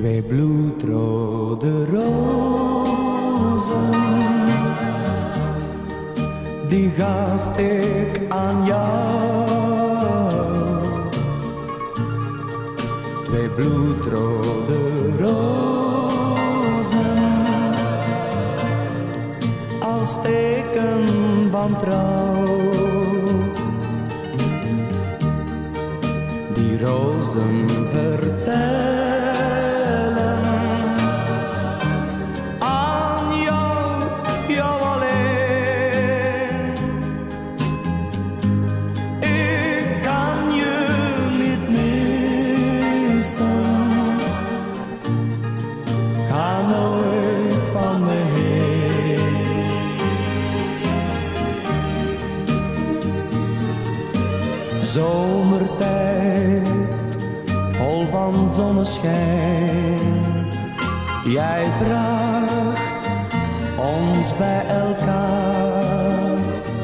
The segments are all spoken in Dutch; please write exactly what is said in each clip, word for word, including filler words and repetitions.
Twee bloedrode rozen, die gaf ik aan jou. Twee bloedrode rozen, als teken van trouw. Die rozen vertellen aan jou, jou alleen. Ik kan je niet missen, ga nooit van me heen. Zomertijd, vol van zonneschijn, jij bracht ons bij elkaar.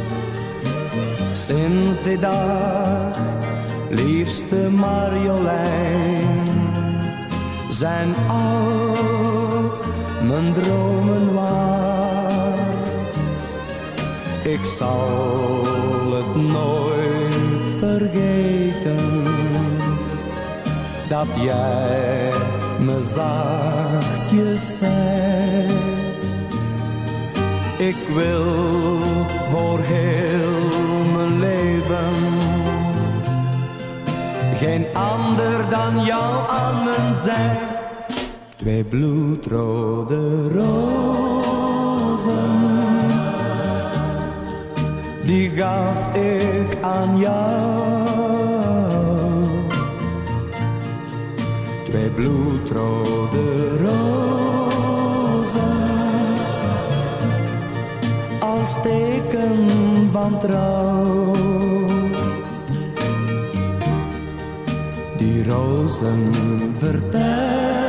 Sinds die dag, liefste Marjolein, zijn al mijn dromen waar. Ik zal het nooit vergeten, dat jij me zachtjes zei. Ik wil voor heel mijn leven geen ander dan jou aan mijn zij. Twee bloedrode rozen, die gaf ik aan jou. Twee bloedrode rozen, als teken van trouw. Die rozen vertellen